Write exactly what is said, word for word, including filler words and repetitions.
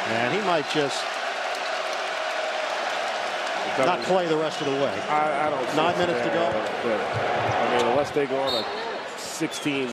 And he might just not play the rest of the way. I, I don't. Nine minutes to go. But, I mean, unless they go on a sixteen.